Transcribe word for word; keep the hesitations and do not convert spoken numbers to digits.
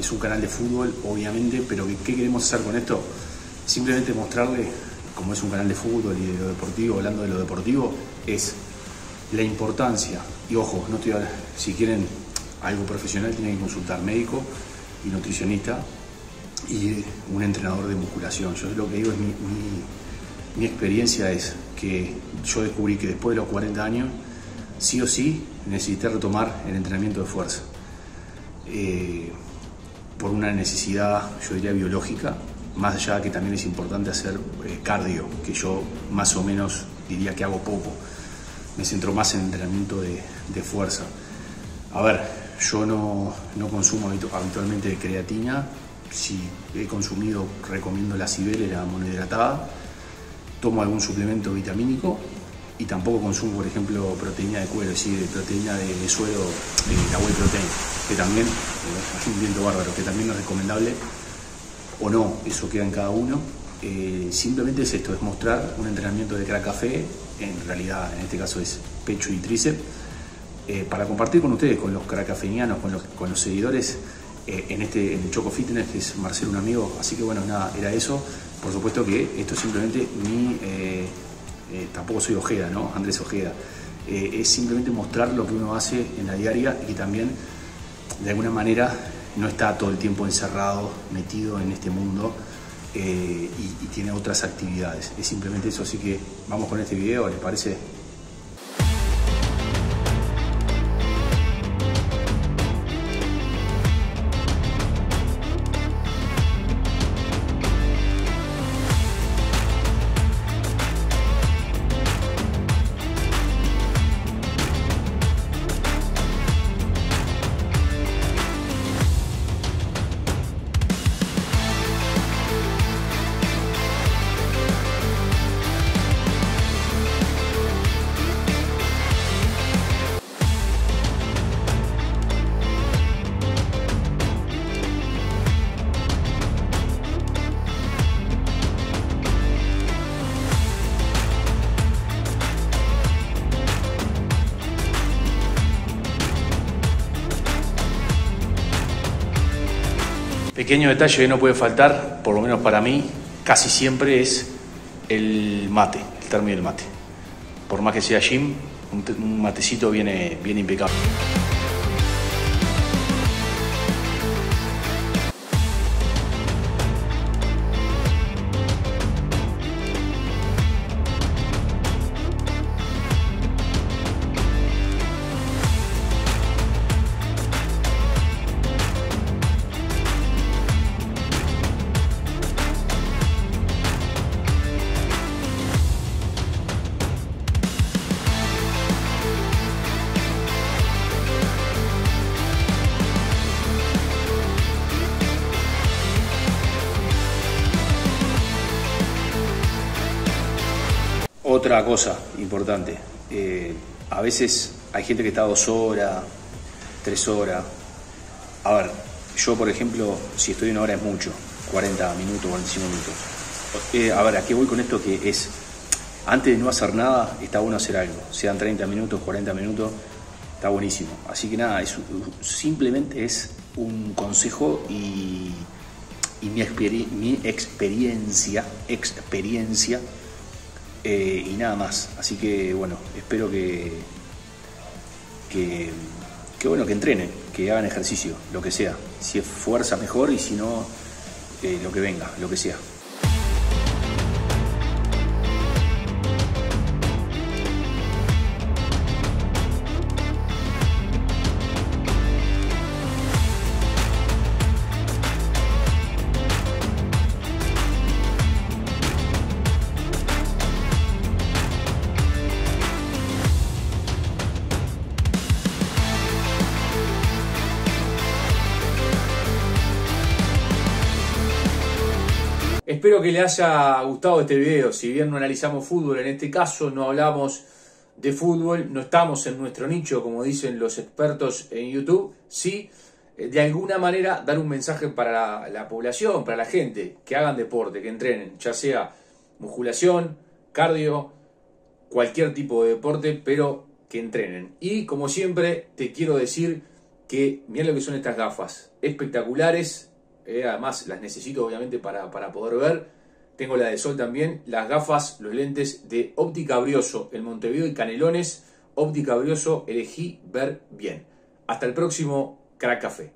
es un canal de fútbol, obviamente, pero ¿qué, qué queremos hacer con esto? Simplemente mostrarle, como es un canal de fútbol y de lo deportivo, hablando de lo deportivo, es la importancia, y ojo, no estoy, si quieren algo profesional tienen que consultar médico y nutricionista y un entrenador de musculación. Yo lo que digo es mi, mi, mi experiencia es que yo descubrí que después de los cuarenta años, sí o sí, necesité retomar el entrenamiento de fuerza. Eh, por una necesidad, yo diría, biológica, más allá de que también es importante hacer eh, cardio, que yo más o menos diría que hago poco. Me centro más en entrenamiento de, de fuerza. A ver, yo no, no consumo habitualmente creatina. Si he consumido, recomiendo la Cibele, la monohidratada. Tomo algún suplemento vitamínico y tampoco consumo, por ejemplo, proteína de cuero, es decir, proteína de, de suero, de la whey protein, que también eh, es un viento bárbaro, que también es recomendable o no, eso queda en cada uno. Eh, simplemente es esto, es mostrar un entrenamiento de crack café, en realidad en este caso es pecho y tríceps, eh, para compartir con ustedes, con los crack cafeñanos, con los, con los seguidores, eh, en este en el Choco Fitness, que es Marcelo, un amigo. Así que bueno, nada, era eso. Por supuesto que esto es simplemente mi, eh, eh, tampoco soy Ojeda, ¿no? Andrés Ojeda. Eh, es simplemente mostrar lo que uno hace en la diaria y que también de alguna manera no está todo el tiempo encerrado, metido en este mundo. Eh, y, y tiene otras actividades. Es simplemente eso, así que vamos con este video, ¿les parece? Pequeño detalle que no puede faltar, por lo menos para mí, casi siempre es el mate, el término del mate. Por más que sea gym, un, un matecito viene, viene impecable. Otra cosa importante, eh, a veces hay gente que está dos horas, tres horas. A ver, yo por ejemplo, si estoy una hora es mucho, cuarenta minutos, cuarenta y cinco minutos. Eh, a ver, ¿a qué voy con esto? Que es, antes de no hacer nada, está bueno hacer algo. Sean treinta minutos, cuarenta minutos, está buenísimo. Así que nada, es, simplemente es un consejo y, y mi, experi mi experiencia, experiencia, Eh, y nada más. Así que bueno, espero que, que, que bueno, que entrenen, que hagan ejercicio, lo que sea. Si es fuerza mejor y si no, eh, lo que venga, lo que sea. Espero que les haya gustado este video. Si bien no analizamos fútbol, en este caso no hablamos de fútbol, no estamos en nuestro nicho, como dicen los expertos en YouTube, sí, de alguna manera dar un mensaje para la, la población, para la gente, que hagan deporte, que entrenen, ya sea musculación, cardio, cualquier tipo de deporte, pero que entrenen. Y como siempre te quiero decir que miren lo que son estas gafas, espectaculares, eh, además las necesito obviamente para, para poder ver. Tengo la de sol también, las gafas, los lentes de Óptica Brioso, en Montevideo y Canelones. Óptica Brioso, elegí ver bien. Hasta el próximo Crack Café.